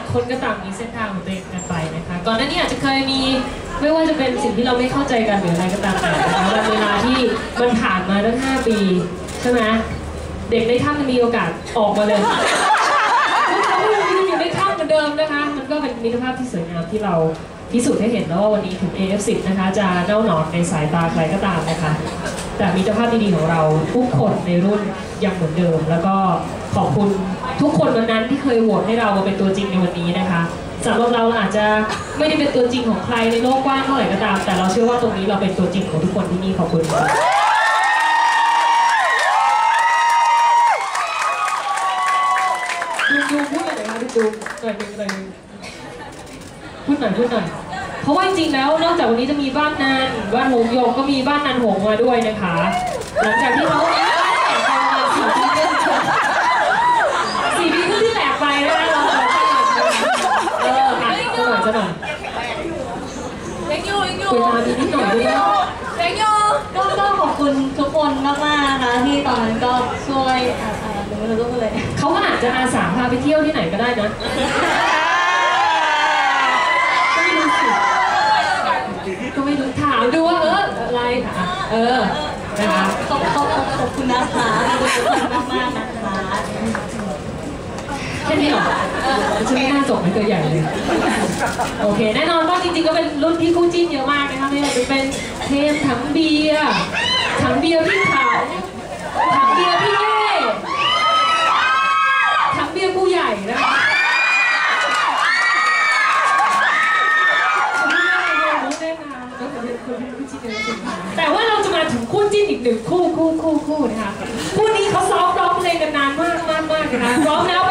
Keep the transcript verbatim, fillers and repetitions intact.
คนก็ต่างมีเส้นทางของตัวเองกันไปนะคะก่อนหน้านี้อาจจะเคยมีไม่ว่าจะเป็นสิ่งที่เราไม่เข้าใจกันหรืออะไรก็ตามแต่นะคะเวลาที่มันผ่านมาตั้งห้าปีใช่ไหมเด็กในถ้ำมันมีโอกาสออกมาเลยพวกเขายังอยู่ในถ้ำเหมือนเดิมนะคะมันก็เป็นมิตรภาพที่สวยงามที่เราพิสูจน์ให้เห็นแล้วว่าวันนี้ถึง เอ เอฟ สิบ นะคะจะเน่าหนอนในสายตาใครก็ตามนะคะแต่มิตรภาพดีๆของเราทุกคนในรุ่นยังเหมือนเดิมแล้วก็ขอบคุณทุกคนวันนั้นที่เคยโหวตให้เรามาเป็นตัวจริงในวันนี้นะคะสำหรับเราอาจจะไม่ได้เป็นตัวจริงของใครในโลกกว้างเท่าไหร่ก็ตามแต่เราเชื่อว่าตรงนี้เราเป็นตัวจริงของทุกคนที่นี่ขอบคุณค่ะดูดูพูดหน่อยนะคะดูหน่อยหนึ่งหน่อยหนึ่งพูดหน่อยพูดหน่อยเพราะว่าจริงๆแล้วนอกจากวันนี้จะมีบ้านนันบ้านหงโยกก็มีบ้านนันหงมาด้วยนะคะหลังจากที่เขาสี่ปีขึ้นที่แตกไปนะคะเราเออค่ะจะหน่อยจะหน่อยเล็กยูเล็กยูเวลามีนิดหน่อยด้วยเล็กยูก็ก็ขอบคุณทุกคนมากๆนะคะที่ตอนนั้นก็ช่วยอ่าหนูไม่รู้ก็เลยเขาอาจจะอาสาพาไปเที่ยวที่ไหนก็ได้นะก็ไม่รู้ถามดูว่าเอออะไรค่ะเออนะคะขอบขอบขอบคุณนะคะขอบคุณมากมากนะคะแค่นี้หรอฉันไม่น่าส่งให้ตัวใหญ่เลยโอเคแน่นอนว่าจริงๆก็เป็นรุ่นที่คู่จิ้นเยอะมากนะคะไม่ว่าจะเป็นเทมถังเบียร์ถังเบียร์พี่ขาวถังเบียร์พี่เย่ถังเบียร์ผู้ใหญ่นะคะแต่ว่าเราจะมาถึงคู่จิ้นอีกหนึ่งคู่คู่คู่คู่นะคะคู่นี้เขาซ้อมร้องเพลงกันนานมากมากมากนะคะพร้อมแล้ว